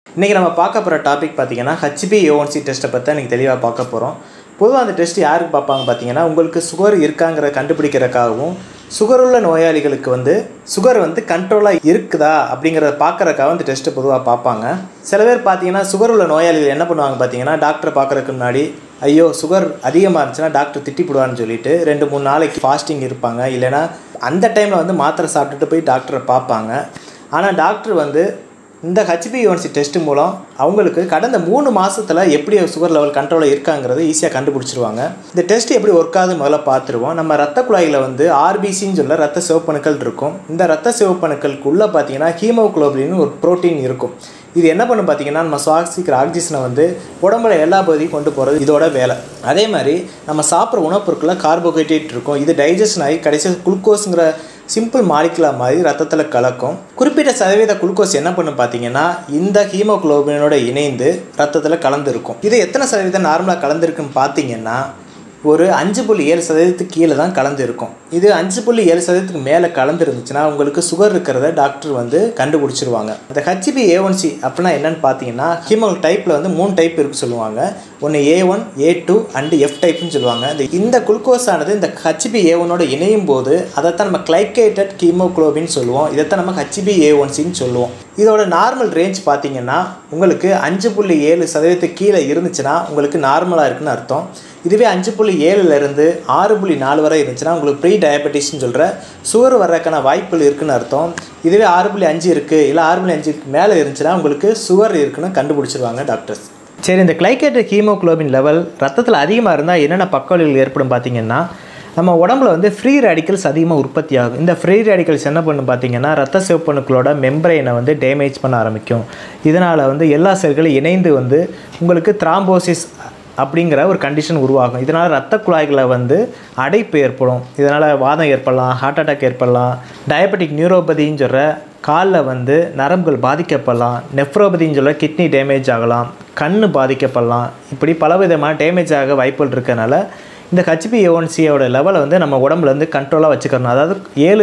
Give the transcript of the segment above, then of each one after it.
இன்றைக்கி நம்ம பார்க்க போகிற டாபிக் பார்த்திங்கன்னா HbA1C டெஸ்ட்டை பற்றி இன்றைக்கி தெளிவாக பார்க்க போகிறோம். பொதுவாக அந்த டெஸ்ட் யாருக்கு பார்ப்பாங்க பார்த்திங்கன்னா, உங்களுக்கு சுகர் இருக்காங்கிற கண்டுபிடிக்கிறதுக்காகவும், சுகர் உள்ள நோயாளிகளுக்கு சுகர் கண்ட்ரோலாக இருக்குதா அப்படிங்கிறத பார்க்குறதுக்காக இந்த டெஸ்ட்டை பொதுவாக பார்ப்பாங்க. சில பேர் பார்த்திங்கன்னா சுகர் உள்ள நோயாளிகள் என்ன பண்ணுவாங்க பார்த்திங்கன்னா, டாக்டரை பார்க்குறதுக்கு முன்னாடி ஐயோ சுகர் அதிகமாக இருந்துச்சுன்னா டாக்டர் திட்டி போடுவான்னு சொல்லிட்டு 2-3 நாளைக்கு ஃபாஸ்டிங் இருப்பாங்க. இல்லைனா அந்த டைமில் மாத்திரை சாப்பிட்டுட்டு போய் டாக்டரை பார்ப்பாங்க. ஆனால் டாக்டர் இந்த HbA1C டெஸ்ட் மூலம் அவங்களுக்கு கடந்த 3 மாதத்தில் எப்படி சுகர் லெவல் கண்ட்ரோலில் இருக்காங்கிறத ஈஸியாக கண்டுபிடிச்சிருவாங்க. இந்த டெஸ்ட் எப்படி ஒர்க் ஆகுது முதல்ல பார்த்துருவோம். நம்ம ரத்த குழாயில் RBCன்னு சொல்ல ரத்த சிவப்பணுக்கள் இருக்கும். இந்த ரத்த சிவப்பணுக்களுக்குள்ளே பார்த்தீங்கன்னா ஹீமோகுளோபின் ஒரு ப்ரோட்டீன் இருக்கும். இது என்ன பண்ணும் பார்த்தீங்கன்னா, நம்ம சுவாசிக்கிற ஆக்சிஜனை உடம்புல எல்லா பகுதியும் கொண்டு போகிறது இதோட வேலை. அதே மாதிரி நம்ம சாப்பிட்ற உணவுப் பொருட்களில் கார்போஹைட்ரேட் இருக்கும். இது டைஜஷன் ஆகி கடைசியாக குளுக்கோஸுங்கிற சிம்பிள் மாலிகுலர் மாதிரி ரத்தத்தில் கலக்கும். குறிப்பிட்ட சதவீத குளுக்கோஸ் என்ன பண்ணும் பார்த்தீங்கன்னா, இந்த ஹீமோகுளோபினோட இணைந்து ரத்தத்தில் கலந்துருக்கும். இது எத்தனை சதவீதம் நார்மலாக கலந்துருக்குன்னு பார்த்தீங்கன்னா, ஒரு 5.7% கீழே தான் கலந்துருக்கும். இது 5.7% மேலே கலந்துருந்துச்சுன்னா உங்களுக்கு சுகர் இருக்கிறத டாக்டர் கண்டுபிடிச்சிருவாங்க. இந்த HbA1C அப்படின்னா என்னென்னு பார்த்தீங்கன்னா, ஹீமோ டைப்பில் 3 டைப் இருக்கு சொல்லுவாங்க. ஒன்று A1, A2 அண்டு F டைப்னு சொல்லுவாங்க. இந்த குளுக்கோஸ் ஆனது இந்த HbA1ஓட இணையும் போது அதைத்தான் நம்ம கிளைகேட்டட் ஹீமோகுளோபின் சொல்லுவோம். இதைத்தான் நம்ம HbA1Cன்னு சொல்லுவோம். இதோட நார்மல் ரேஞ்ச் பார்த்தீங்கன்னா, உங்களுக்கு 5.7% கீழே இருந்துச்சுன்னா உங்களுக்கு நார்மலாக இருக்குன்னு அர்த்தம். இதுவே 5.7லேருந்து 6.4 வரை இருந்துச்சுன்னா உங்களுக்கு ப்ரீ டயபெட்டிஸ்ன்னு சொல்கிற சுகர் வர்றதுக்கான வாய்ப்புகள் இருக்குன்னு அர்த்தம். இதுவே 6.5 இருக்குது இல்லை 6.5க்கு மேலே இருந்துச்சுன்னா உங்களுக்கு சுகர் இருக்குன்னு கண்டுபிடிச்சிருவாங்க டாக்டர்ஸ். சரி, இந்த கிளைகேட்டட் ஹீமோகுளோபின் லெவல் ரத்தத்தில் அதிகமாக இருந்தால் என்னென்ன பக்கவிளைவுகள் ஏற்படும் பார்த்தீங்கன்னா, நம்ம உடம்புல ஃப்ரீ ரேடிக்கல்ஸ் அதிகமாக உற்பத்தி ஆகும். இந்த ஃப்ரீ ரேடிக்கல்ஸ் என்ன பண்ணும் பார்த்தீங்கன்னா, ரத்த சிவப்பணுக்களோட மெம்பரைனை டேமேஜ் பண்ண ஆரம்பிக்கும். இதனால் எல்லா செல்களும் இணைந்து உங்களுக்கு த்ராம்போசிஸ் அப்படிங்கிற ஒரு கண்டிஷன் உருவாகும். இதனால் ரத்த குழாய்களை அடைப்பு ஏற்படும். இதனால் வாதம் ஏற்படலாம், ஹார்ட் அட்டாக் ஏற்படலாம், டயபெட்டிக் நியூரோபதின்னு சொல்கிற காலில் நரம்புகள் பாதிக்கப்படலாம், நெஃப்ரோபதின்னு சொல்ல கிட்னி டேமேஜ் ஆகலாம், கண் பாதிக்கப்படலாம். இப்படி பலவிதமான டேமேஜ் ஆக வாய்ப்புகள் இருக்கனால இந்த HbA1Cயோட லெவலை நம்ம உடம்புலேருந்து கண்ட்ரோலாக வச்சுக்கணும். அதாவது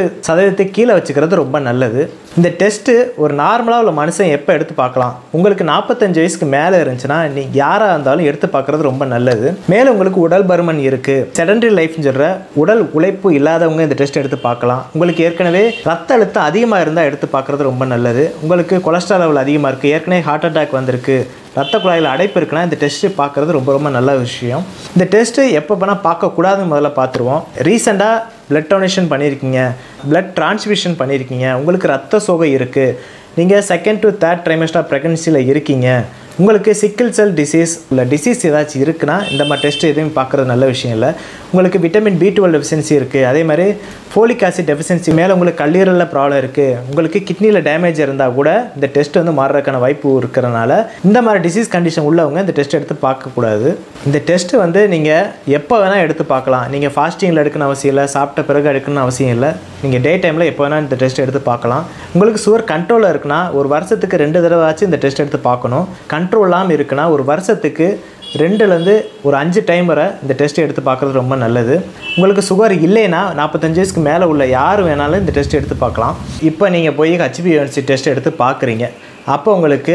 7% கீழே வச்சுக்கிறது ரொம்ப நல்லது. இந்த டெஸ்ட்டு ஒரு நார்மலாக உள்ள மனுஷன் எப்போ எடுத்து பார்க்கலாம்? உங்களுக்கு 45 வயசுக்கு மேலே இருந்துச்சுன்னா நீங்கள் யாராக இருந்தாலும் எடுத்து பார்க்குறது ரொம்ப நல்லது. மேலும் உங்களுக்கு உடல் பருமன் இருக்குது, செடன்ட்ரி லைஃப்னு சொல்கிற உடல் உழைப்பு இல்லாதவங்க இந்த டெஸ்ட் எடுத்து பார்க்கலாம். உங்களுக்கு ஏற்கனவே ரத்த அழுத்தம் அதிகமாக இருந்தால் எடுத்து பார்க்குறது ரொம்ப நல்லது. உங்களுக்கு கொலஸ்ட்ரால் லெவல் அதிகமாக இருக்குது, ஏற்கனவே ஹார்ட் அட்டாக் வந்திருக்கு, ரத்த குழாயில் அடைப்பு இருக்குன்னா இந்த டெஸ்ட்டு பார்க்குறது ரொம்ப நல்ல விஷயம். இந்த டெஸ்ட்டு எப்போ வேணால் பார்க்கக்கூடாதுன்னு முதல்ல பார்த்துருவோம். ரீசெண்டாக பிளட் டொனேஷன் பண்ணியிருக்கீங்க, பிளட் டிரான்ஸ்ஃபியூஷன் பண்ணியிருக்கீங்க, உங்களுக்கு ரத்த சோகை இருக்குது, நீங்கள் 2nd to 3rd trimester ப்ரெக்னன்சியில் இருக்கீங்க, உங்களுக்கு சிக்கிள் செல் டிசீஸ் இல்லை டிசீஸ் ஏதாச்சும் இருக்குன்னா இந்த மாதிரி டெஸ்ட் எதுவும் பார்க்குறது நல்ல விஷயம் இல்லை. உங்களுக்கு விட்டமின் B12 டெஃபிஷியன்சி இருக்குது, அதே மாதிரி ஃபோலிக் ஆசிட் டெஃபிஷியன்சி, மேலே உங்களுக்கு கல்லீரலில் ப்ராப்ளம் இருக்குது, உங்களுக்கு கிட்னியில் டேமேஜ் இருந்தால் கூட இந்த டெஸ்ட் மாறுறதுக்கான வாய்ப்பு இருக்கிறனால இந்த மாதிரி டிசீஸ் கண்டிஷன் உள்ளவங்க இந்த டெஸ்ட் எடுத்து பார்க்கக்கூடாது. இந்த டெஸ்ட்டு நீங்கள் எப்போ வேணால் எடுத்து பார்க்கலாம். நீங்கள் ஃபாஸ்டிங்கில் எடுக்கணும் அவசியம் இல்லை, சாப்பிட்ட பிறகு எடுக்கணும்னு அவசியம் இல்லை. நீங்கள் டே டைமில் எப்போ வேணால் இந்த டெஸ்ட் எடுத்து பார்க்கலாம். உங்களுக்கு சுகர் கண்ட்ரோலில் இருக்குன்னா ஒரு வருஷத்துக்கு 2 தடவை இந்த டெஸ்ட் எடுத்து பார்க்கணும். கண்ட்ரோல் இல்லாமல் இருக்குன்னா ஒரு வருஷத்துக்கு 2லேருந்து ஒரு 5 டைம் வரை இந்த டெஸ்ட் எடுத்து பார்க்குறது ரொம்ப நல்லது. உங்களுக்கு சுகர் இல்லைன்னா 45 வயசுக்கு மேலே உள்ள யார் வேணாலும் இந்த டெஸ்ட் எடுத்து பார்க்கலாம். இப்போ நீங்கள் போய் HbA1C டெஸ்ட் எடுத்து பார்க்குறீங்க, அப்போ உங்களுக்கு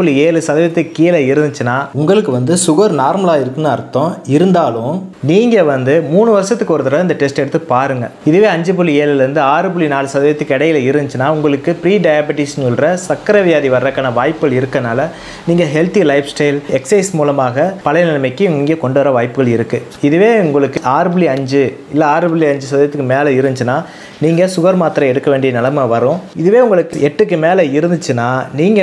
5.7% கீழே இருந்துச்சுன்னா உங்களுக்கு சுகர் நார்மலாக இருக்குன்னு அர்த்தம். இருந்தாலும் நீங்கள் 3 வருஷத்துக்கு ஒரு தடவை இந்த டெஸ்ட் எடுத்து பாருங்கள். இதுவே 5.7லேருந்து 6.4% இடையில இருந்துச்சுன்னா உங்களுக்கு ப்ரீ டயபெட்டிஸ்னு சொல்கிற சர்க்கரை வியாதி வர்றதுக்கான வாய்ப்புகள் இருக்கனால நீங்கள் ஹெல்த்தி லைஃப் ஸ்டைல் எக்ஸசைஸ் மூலமாக பழைய நிலைமைக்கு இங்கே கொண்டு வர வாய்ப்புகள் இருக்குது. இதுவே உங்களுக்கு 6.5 இல்லை 6.5% மேலே இருந்துச்சுன்னா நீங்கள் சுகர் மாத்திரை எடுக்க வேண்டிய நிலைமை வரும். இதுவே உங்களுக்கு 8க்கு மேலே இருந்துச்சுன்னா நீங்கள்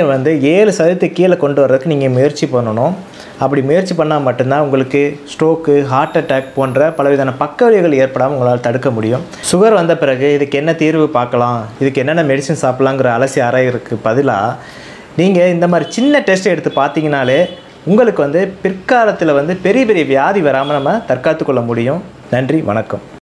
7% கீழே கொண்டு வர்றதுக்கு நீங்கள் முயற்சி பண்ணணும். அப்படி முயற்சி பண்ணால் மட்டும்தான் உங்களுக்கு ஸ்ட்ரோக்கு, ஹார்ட் அட்டாக் போன்ற பலவிதமான பக்கவிளைவுகள் ஏற்படாமல் உங்களால் தடுக்க முடியும். சுகர் வந்த பிறகு இதுக்கு என்ன தீர்வு பார்க்கலாம், இதுக்கு என்னென்ன மெடிசன் சாப்பிட்லாங்கிற அலசி ஆராயறதுக்கு பதிலாக நீங்கள் இந்த மாதிரி சின்ன டெஸ்ட் எடுத்து பார்த்தீங்கனாலே உங்களுக்கு பிற்காலத்தில் பெரிய பெரிய வியாதி வராமல் நம்ம தற்காத்து கொள்ள முடியும். நன்றி, வணக்கம்.